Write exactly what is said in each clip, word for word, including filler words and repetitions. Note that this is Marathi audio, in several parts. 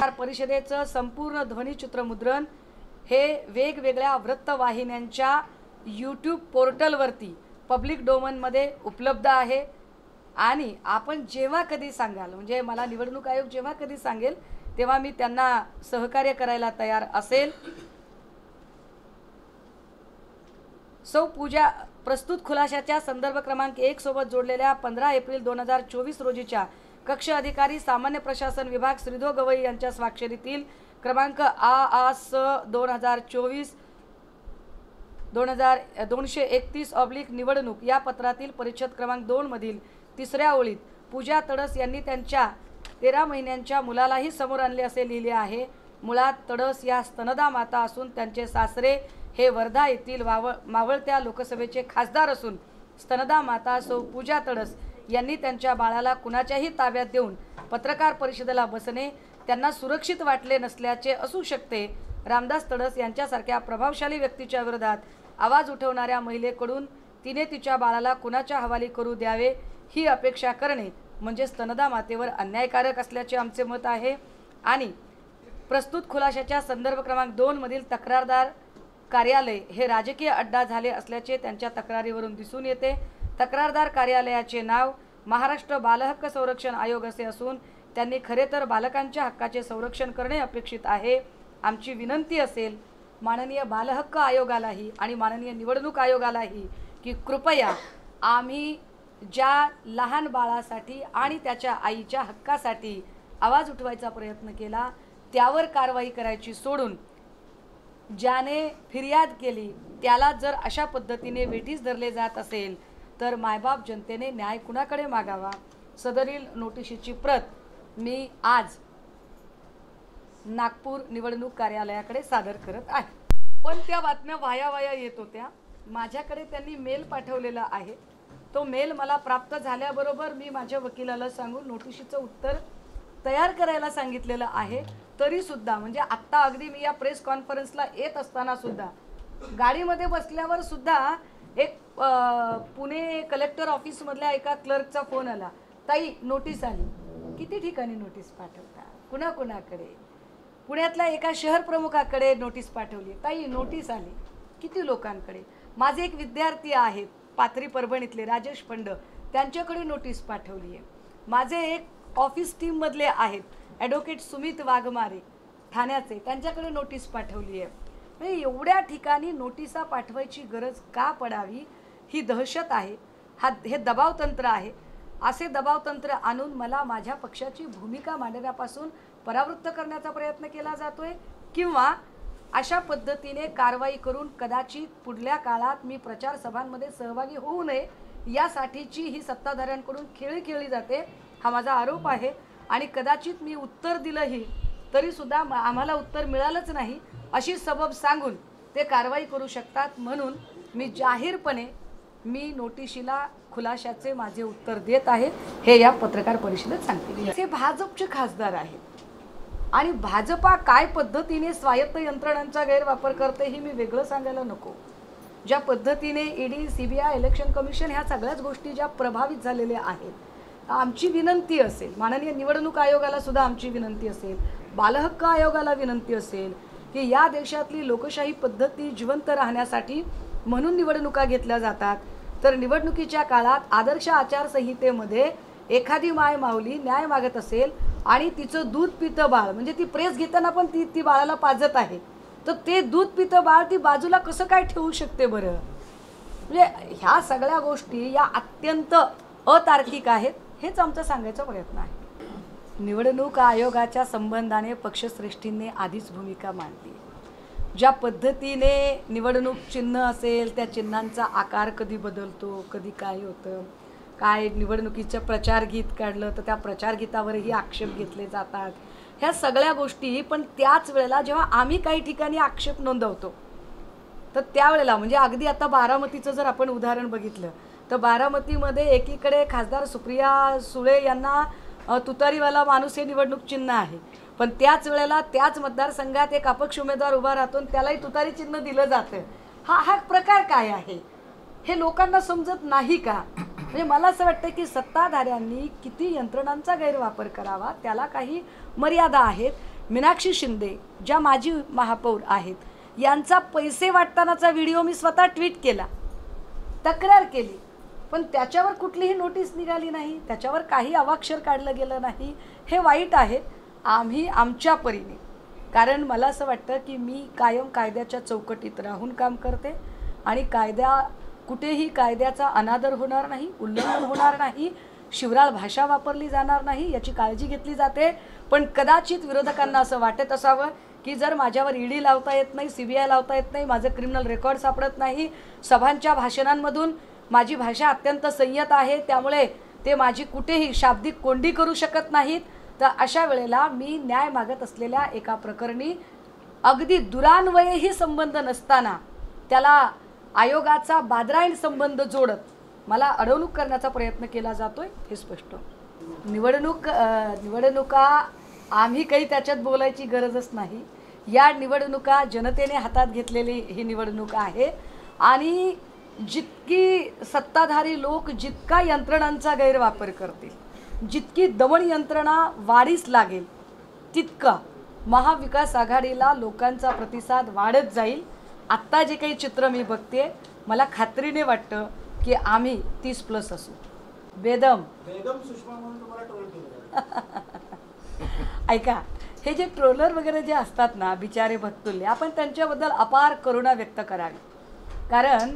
पत्रकार परिषदेचं संपूर्ण ध्वनिचित्रमुद्रण हे वेगवेगळ्या वृत्तवाहिन्यांच्या यूट्यूब पोर्टलवरती पब्लिक डोमेनमध्ये उपलब्ध आहे। आणि आपण जेव्हा कधी सांगाल, म्हणजे मला निवडणूक आयोग जेव्हा कधी सांगेल तेव्हा मी त्यांना सहकार्य करायला तयार असेल। सौ पूजा प्रस्तुत खुलाशाच्या संदर्भ क्रमांक एक सोबत जोडलेल्या पंधरा एप्रिल दोन हजार चोवीस रोजीच्या कक्ष अधिकारी सामान्य प्रशासन विभाग श्रीधो गवई यांच्या स्वाक्षरीतील क्रमांक आ आ स दोन हजार चोवीस दोन हजार दोनशे एकतीस ऑब्लिक निवडणूक या पत्रातील परिच्छेद क्रमांक दोन मधील तिसऱ्या ओळीत पूजा तडस यांनी त्यांच्या तेरा महिन्यांच्या मुलालाही समोर आणले असे लिहिले आहे। मुळात तडस या स्तनदा माता असून त्यांचे सासरे हे वर्धा येथील वावळ मावळत्या लोकसभेचे खासदार असून स्तनदा माता सौ पूजा तडस यांनी त्यांच्या बाळाला कुणाच्याही ताब्यात देऊन पत्रकार परिषदेला बसणे त्यांना सुरक्षित वाटले नसल्याचे असू शकते। रामदास तडस यांच्यासारख्या प्रभावशाली व्यक्तीच्या विरोधात आवाज उठवणाऱ्या महिलेकडून तिने तिच्या बाळाला कुणाच्या हवाली करू द्यावे ही अपेक्षा करणे म्हणजे स्तनदा मातेवर अन्यायकारक असल्याचे आमचे मत आहे। आणि प्रस्तुत खुलाशाच्या संदर्भ क्रमांक दोन मधील तक्रारदार कार्यालय हे राजकीय अड्डा झाले असल्याचे त्यांच्या तक्रारीवरून दिसून येते। तक्रारदार कार्यालयाचे नाव महाराष्ट्र बालहक्क संरक्षण आयोग असे असून त्यांनी खरे तर बालकांच्या हक्काचे संरक्षण करणे अपेक्षित आहे। आमची विनंती असेल माननीय बालहक्क आयोगालाही आणि माननीय निवडणूक आयोगालाही की कृपया आम्ही ज्या लहान बाळासाठी आणि त्याच्या आईच्या हक्कासाठी आवाज उठवायचा प्रयत्न केला त्यावर कारवाई करायची सोडून ज्याने फिर्याद केली त्याला जर अशा पद्धतीने वेठीस धरले जात असेल तर मायबाप जनतेने न्याय कुणाकडे मागावा। सदरील नोटिशीची प्रत मी आज नागपूर निवडणूक कार्यालयाकडे सादर करत आहे। पण त्या बातम्या वाया वाया येत होत्या। माझ्याकडे त्यांनी मेल पाठवलेला आहे। तो मेल मला प्राप्त झाल्याबरोबर मी माझ्या वकिलाला सांगून नोटिशीचं उत्तर तयार करायला सांगितलेलं आहे। तरी सुद्धा म्हणजे आत्ता अगदी मी या प्रेस कॉन्फरन्सला येत असताना सुद्धा गाडीमध्ये बसल्यावर सुद्धा एक पुणे कलेक्टर ऑफिस मधल्या एका क्लर्कचा फोन आला, ताई नोटीस आली। किती ठिकाणी नोटीस पाठवता, कुणा कुणाकडे? पुण्यातल्या एका शहर प्रमुखाकडे नोटीस पाठवली, ताई नोटीस आली। किती लोकांकडे? माझे एक विद्यार्थी आहेत पाथरी परभणीतले राजेश पंड, त्यांच्याकडे नोटीस पाठवली आहे। माझे एक ऑफिस टीम मधले आहेत ॲडव्होकेट सुमित वाघमारे ठाण्याचे, त्यांच्याकडे नोटीस पाठवली आहे। म्हणजे एवढ्या ठिकाणी नोटिसा पाठवायची गरज का पडावी ही दहशत आहे, हा हे दबाव तंत्र आहे। असे दबाव तंत्र आणून मला माझ्या पक्षाची भूमिका मांडण्यापासून परावृत्त करण्याचा प्रयत्न केला जातोय किंवा अशा पद्धतीने कारवाई करून कदाचित पुढल्या काळात मी प्रचार सभांमध्ये सहभागी होऊ नये यासाठीची ही सत्ताधाऱ्यांकडून खेळी खेळली जाते, हा माझा आरोप आहे। आणि कदाचित मी उत्तर दिलंही तरी सुद्धा आम्हाला उत्तर मिळालंच नाही अशी सबब सांगून ते कारवाई करू शकतात। म्हणून मी जाहीरपणे मी नोटिशीला खुलाशाचे माझे उत्तर देत आहे हे या पत्रकार परिषदेत सांगते। ते भाजपचे खासदार आहेत आणि भाजपा काय पद्धतीने स्वायत्त यंत्रणांचा गैरवापर करते हे मी वेगळं सांगायला नको। ज्या पद्धतीने ईडी, सीबीआय, इलेक्शन कमिशन ह्या सगळ्याच गोष्टी ज्या प्रभावित झालेल्या आहेत, आमची विनंती असेल माननीय निवडणूक आयोगाला सुद्धा आमची विनंती असेल, बालहक्क आयोगाला विनंती असेल की या देशातली लोकशाही पद्धती जिवंत राहण्यासाठी म्हणून निवडणुका घेतल्या जातात। तर निवडणुकीच्या काळात आदर्श आचारसंहितेमध्ये एखादी माय माऊली न्याय मागत असेल आणि तिचं दूध पितं बाळ, म्हणजे ती प्रेस घेताना पण ती ती बाळाला पाजत आहे, तर ते दूध पितं बाळ ती बाजूला कसं काय ठेवू शकते बरं? म्हणजे ह्या सगळ्या गोष्टी या अत्यंत अतार्किक आहेत, हेच आमचा सांगायचा प्रयत्न आहे। निवडणूक आयोगाच्या संबंधाने पक्षश्रेष्ठींनी आधीच भूमिका मांडली। ज्या पद्धतीने निवडणूक चिन्ह असेल त्या चिन्हांचा आकार कधी बदलतो, कधी काय होतं, काय निवडणुकीचं प्रचार गीत काढलं तर त्या प्रचार गीतावरही आक्षेप घेतले जातात, ह्या सगळ्या गोष्टी। पण त्याच वेळेला जेव्हा आम्ही काही ठिकाणी आक्षेप नोंदवतो तर त्यावेळेला म्हणजे अगदी आता बारामतीचं जर आपण उदाहरण बघितलं तर बारामतीमध्ये एकीकडे खासदार सुप्रिया सुळे यांना तुतारीवाला माणूस हे निवडणूक चिन्ह आहे, पण त्याच वेळेला त्याच मतदारसंघात एक अपक्ष उमेदवार उभा राहतो त्यालाही तुतारी चिन्ह दिलं जातं। हा हा प्रकार काय आहे हे लोकांना समजत नाही का? म्हणजे मला असं वाटतं की सत्ताधाऱ्यांनी किती यंत्रणांचा गैरवापर करावा त्याला काही मर्यादा आहेत। मीनाक्षी शिंदे ज्या माजी महापौर आहेत यांचा पैसे वाटतानाचा व्हिडिओ मी स्वतः ट्विट केला, तक्रार केली, पण त्याच्यावर कुठलीही नोटीस निघाली नाही, त्याच्यावर काही अवाक्षर काढलं गेलं नाही. हे वाईट आहे. आम्ही आमच्या परीने, कारण मला असं वाटतं की मी कायम कायद्याच्या चौकटीत राहून काम करते आणि कायद्या कुठेही कायद्याचा अनादर होणार नाही, उल्लंघन होणार नाही, शिवराळ भाषा वापरली जाणार नाही याची काळजी घेतली जाते. पण कदाचित विरोधकांना असं वाटत असावं की जर माझ्यावर ईडी लावता येत नाही, सी बी आय लावता येत नाही, माझं क्रिमिनल रेकॉर्ड सापडत नाही, सभांच्या भाषणांमधून माझी भाषा अत्यंत संयत आहे, त्यामुळे ते माझी कुठेही शाब्दिक कोंडी करू शकत नाहीत, तर अशा वेळेला मी न्याय मागत असलेल्या एका प्रकरणी अगदी दुरान्वयही संबंध नसताना त्याला आयोगाचा बादरायण संबंध जोडत मला अडवणूक करण्याचा प्रयत्न केला जातोय हे स्पष्ट. निवडणूक निवडणुका आम्ही काही त्याच्यात बोलायची गरजच नाही. या निवडणुका जनतेने हातात घेतलेली ही निवडणूक आहे आणि जितकी सत्ताधारी लोक जितका यंत्रणांचा गैरवापर करतील, जितकी दमन यंत्रणा वाढीस लागेल, तितका महाविकास आघाडीला लोकांचा प्रतिसाद वाढत जाईल. आत्ता जे काही चित्र मी बघते मला खात्रीने वाटतं की आम्ही तीस प्लस असू. बेदम बेदम सुषमा म्हणून तुम्हाला ट्रोल केलं. ऐका, हे जे ट्रोलर वगैरे जे असतात ना बिचारे भक्तुल्य, आपण त्यांच्याबद्दल अपार करुणा व्यक्त करावी. कारण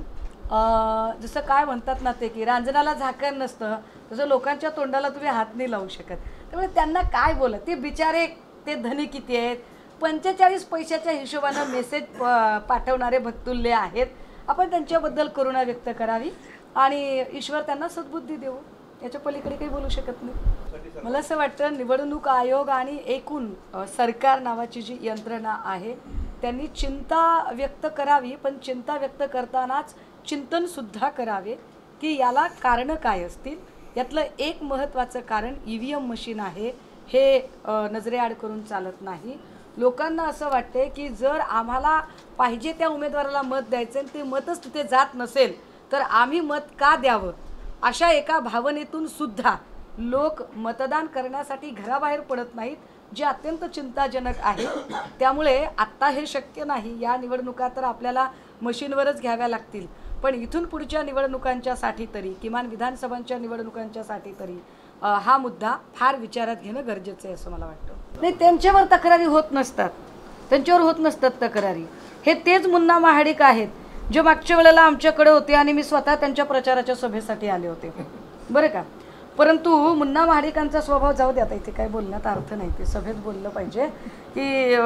जसं काय म्हणतात ना ते की रांजणाला झाकण नसतं तसं लोकांच्या तोंडाला तुम्ही हात नाही लावू शकत. त्यामुळे त्यांना काय बोलत, ते बिचारे ते धनी किती आहेत, पंचेचाळीस पैशाच्या हिशोबानं मेसेज पाठवणारे भक्तुल्य आहेत. आपण त्यांच्याबद्दल करुणा व्यक्त करावी आणि ईश्वर त्यांना सद्बुद्धी देऊ, याच्या पलीकडे काही बोलू शकत नाही. मला असं वाटतं निवडणूक आयोग आणि एकूण सरकार नावाची जी यंत्रणा आहे त्यांनी चिंता व्यक्त करावी, पण चिंता व्यक्त करतानाच चिंतनसुद्धा करावे की याला कारणं काय असतील. यातलं एक महत्त्वाचं कारण ई व्ही एम मशीन आहे, हे नजरेआड करून चालत नाही. लोकांना असं वाटते की जर आम्हाला पाहिजे त्या उमेदवाराला मत द्यायचं आणि ते मतच तिथे जात नसेल तर आम्ही मत का द्यावं, अशा एका भावनेतून सुद्धा लोक मतदान करण्यासाठी घराबाहेर पडत नाहीत, जे अत्यंत चिंताजनक आहे. त्यामुळे आत्ता हे शक्य नाही. या निवडणुका तर आपल्याला मशीनवरच घ्याव्या लागतील, पण इथून पुढच्या निवडणुकांच्यासाठी तरी, किमान विधानसभांच्या निवडणुकांच्यासाठी तरी हा मुद्दा फार विचारात घेणं गरजेचं आहे असं मला वाटतं. नाही, त्यांच्यावर तक्रारी होत नसतात, त्यांच्यावर होत नसतात तक्रारी. हे तेच मुन्ना महाडिक आहेत जे मागच्या वेळेला आमच्याकडे होते आणि मी स्वतः त्यांच्या प्रचाराच्या सभेसाठी आले होते, बरं का. परंतु मुन्ना महाडिकांचा स्वभाव जाऊ द्या, आता इथे काय बोलण्यात अर्थ नाही, ते सभेत बोललं पाहिजे की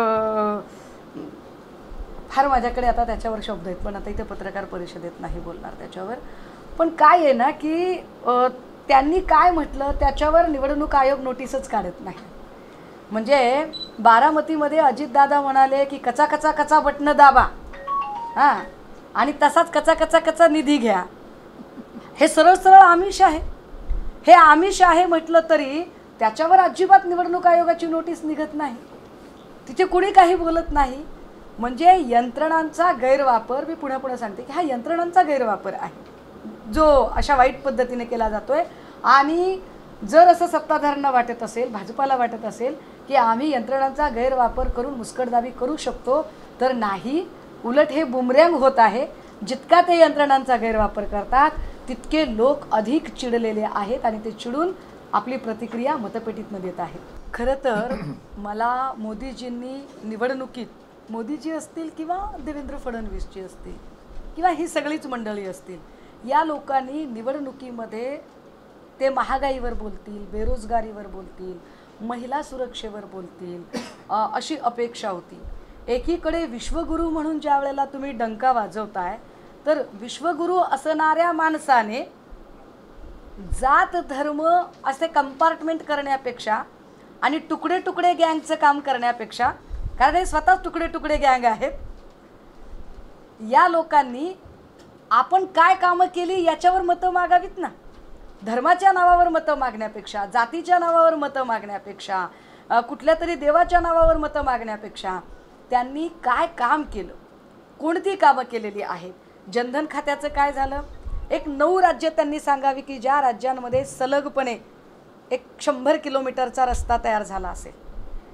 फार माझ्याकडे आता त्याच्यावर शब्द आहेत, पण आता इथे पत्रकार परिषदेत नाही बोलणार त्याच्यावर. पण काय आहे ना की त्यांनी काय म्हटलं त्याच्यावर निवडणूक आयोग नोटीसच काढत नाही. म्हणजे बारामतीमध्ये अजितदादा म्हणाले की कचा कचा कचा बटणं दाबा, हां, आणि तसाच कचा कचा कचा निधी घ्या. हे सरळ सरळ आमिष आहे. हे आमिष आहे म्हटलं तरी त्याच्यावर अजिबात निवडणूक आयोगाची नोटीस निघत नाही, तिथे कुणी काही बोलत नाही. म्हणजे यंत्रणांचा गैरवापर, मी पुन्हा पुन्हा सांगते की हा यंत्रणांचा गैरवापर आहे जो अशा वाईट पद्धतीने केला जातोय. आणि जर असं सत्ताधाऱ्यांना वाटत असेल, भाजपाला वाटत असेल की आम्ही यंत्रणांचा गैरवापर करून मुस्कटदाबी करू शकतो, तर नाही, उलट हे बुमरँग होत आहे. जितका ते यंत्रणांचा गैरवापर करतात तितके लोक अधिक चिडलेले आहेत आणि ते चिडून आपली प्रतिक्रिया मतपेटीतनं देत आहेत. खरं तर मला मोदीजींनी निवडणुकीत, मोदीजी असतील किंवा देवेंद्र फडणवीसजी असतील किंवा ही सगळीच मंडळी असतील, या लोकांनी निवडणुकीमध्ये ते महागाईवर बोलतील, बेरोजगारीवर बोलतील, महिला सुरक्षेवर बोलतील अशी अपेक्षा होती. एकीकडे विश्वगुरू म्हणून ज्या वेळेला तुम्ही डंका वाजवताय तर विश्वगुरू असणाऱ्या माणसाने जात धर्म असे कंपार्टमेंट करण्यापेक्षा आणि तुकडे तुकडे गँगचं काम करण्यापेक्षा, कारण हे स्वतः तुकडे तुकडे गँग आहेत, या लोकांनी आपण काय कामं केली याच्यावर मतं मागावीत ना. धर्माच्या नावावर मतं मागण्यापेक्षा, जातीच्या नावावर मतं मागण्यापेक्षा, कुठल्या तरी देवाच्या नावावर मतं मागण्यापेक्षा त्यांनी काय काम केलं, कोणती कामं केलेली आहेत. जनधन खात्याचं काय झालं, एक नऊ राज्य त्यांनी सांगावी की ज्या राज्यांमध्ये सलगपणे एक शंभर किलोमीटरचा रस्ता तयार झाला असेल.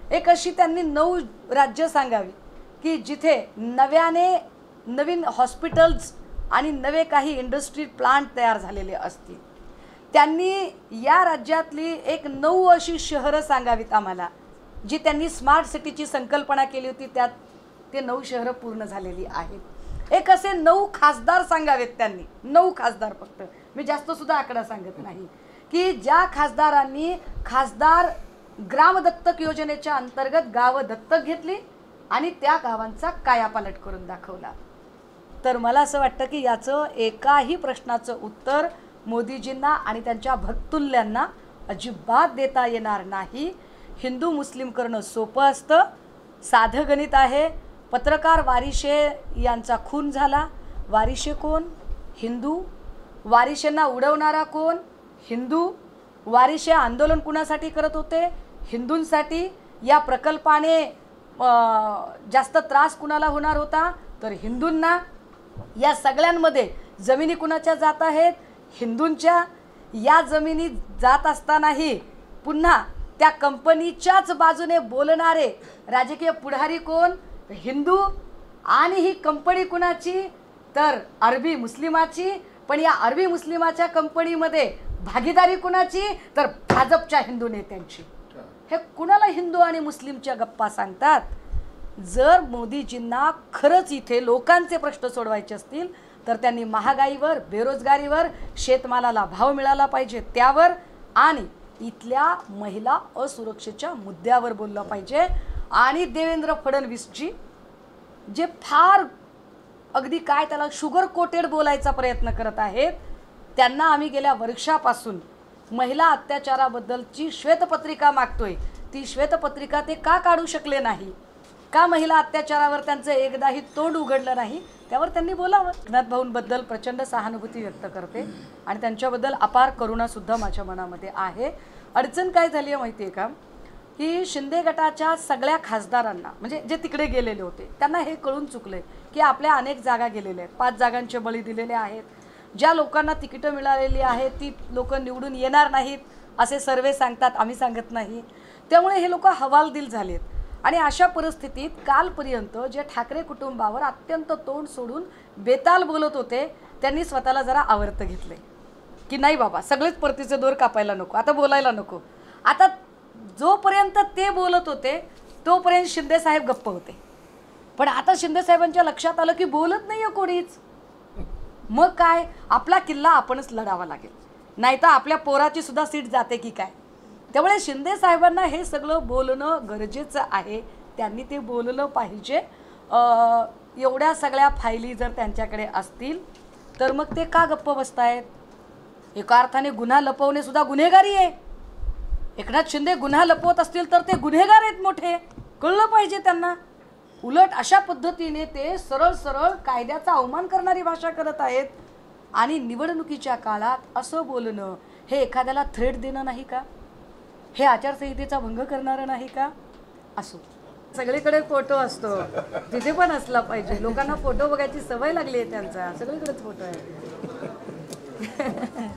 एक अशी त्यांनी नऊ राज्य सांगावी की जिथे नव्याने नवीन हॉस्पिटल्स आणि नवे काही इंडस्ट्री प्लांट तयार झालेले असतील. त्यांनी या राज्यातली एक नऊ अशी शहरं सांगावीत आम्हाला जी त्यांनी स्मार्ट सिटीची संकल्पना केली होती, त्यात ते नऊ शहरं पूर्ण झालेली आहेत. एक असे नऊ खासदार सांगावेत त्यांनी, नऊ खासदार फक्त, मी जास्त सुद्धा आकडा सांगत नाही, की ज्या खासदारांनी खासदार ग्रामदत्तक योजनेच्या अंतर्गत गावं दत्तक घेतली आणि त्या गावांचा कायापालट करून दाखवला. तर मला असं वाटतं की याचं एकाही प्रश्नाचं उत्तर मोदीजींना आणि त्यांच्या भक्तुल्यांना अजिबात देता येणार नाही. हिंदू मुस्लिम करणं सोपं असतं, साधं गणित आहे. पत्रकार वारिशे यांचा खून झाला. वारिशे कोण? हिंदू. वारिशेंना उडवणारा कोण? हिंदू. वारिशे आंदोलन कुणासाठी करत होते? हिंदूंसाठी. या प्रकल्पाने जास्त त्रास कुणाला होणार होता? तर हिंदूंना. या सगळ्यांमध्ये जमिनी कुणाच्या जात आहेत? हिंदूंच्या. या जमिनी जात असतानाही पुन्हा त्या कंपनीच्याच बाजूने बोलणारे राजकीय पुढारी कोण? हिंदू. आणि ही कंपनी कुणाची? तर अरबी मुस्लिमाची. पण या अरबी मुस्लिमाच्या कंपनीमध्ये भागीदारी कुणाची? तर भाजपच्या हिंदू नेत्यांची. हे कुणाला हिंदू आणि मुस्लिमच्या गप्पा सांगतात? जर मोदीजींना खरंच इथे लोकांचे प्रश्न सोडवायचे असतील तर त्यांनी महागाईवर, बेरोजगारीवर, शेतमालाला भाव मिळाला पाहिजे त्यावर, आणि इथल्या महिला असुरक्षेच्या मुद्द्यावर बोललं पाहिजे. आणि देवेंद्र फडणवीसजी जे फार अगदी काय त्याला शुगर कोटेड बोलायचा प्रयत्न करत आहेत, त्यांना आम्ही गेल्या वर्षापासून महिला अत्याचाराबद्दलची श्वेतपत्रिका मागतोय. ती श्वेतपत्रिका ते का काढू शकले नाही? का महिला अत्याचारावर त्यांचं एकदाही तोंड उघडलं नाही? त्यावर त्यांनी बोलावं. एकनाथ भाऊंबद्दल प्रचंड सहानुभूती व्यक्त करते आणि त्यांच्याबद्दल अपार करुणासुद्धा माझ्या मनामध्ये आहे. अडचण काय झाली आहे माहिती आहे का, की शिंदे गटाच्या सगळ्या खासदारांना, म्हणजे जे तिकडे गेलेले होते, त्यांना हे कळून चुकले की आपल्या अनेक जागा गेलेल्या आहेत. पाच जागांचे बळी दिलेले आहेत. ज्या लोकांना तिकीटं मिळालेली आहेत ती लोक निवडून येणार नाहीत असे सर्वे सांगतात, आम्ही सांगत नाही. त्यामुळे हे लोक हवालदिल झालेत. आणि अशा परिस्थितीत कालपर्यंत जे ठाकरे कुटुंबावर अत्यंत तोंड सोडून बेताल बोलत होते, त्यांनी स्वतःला जरा आवर्त घेतले की नाही बाबा, सगळेच परतीचे दोर कापायला नको, आता बोलायला नको. आता जोपर्यंत ते बोलत होते तोपर्यंत शिंदे साहेब गप्प होते. पण आता शिंदे साहेबांच्या लक्षात आलं की बोलत नाही आहे कोणीच. मग काय, आपला किल्ला आपणच लढावा लागेल, नाही तर आपल्या पोराची सुद्धा सीट जाते की काय. त्यामुळे शिंदे साहेबांना हे सगळं बोलणं गरजेचं आहे. त्यांनी ते बोललं पाहिजे. एवढ्या सगळ्या फायली जर त्यांच्याकडे असतील तर मग ते का गप्प बसतायत? एका अर्थाने गुन्हा लपवणे सुद्धा गुन्हेगारी आहे. एकनाथ शिंदे गुन्हा लपवत असतील तर ते गुन्हेगार आहेत मोठे, कळलं पाहिजे त्यांना. उलट अशा पद्धतीने ते सरळ सरळ कायद्याचा अवमान करणारी भाषा करत आहेत. आणि निवडणुकीच्या काळात असं बोलणं हे एखाद्याला थ्रेट देणं नाही का? हे आचारसंहितेचा भंग करणारं नाही का? असो, सगळीकडे फोटो असतो, तिथे पण असला पाहिजे. लोकांना फोटो बघायची सवय लागली आहे, त्यांचा सगळीकडेच फोटो आहे.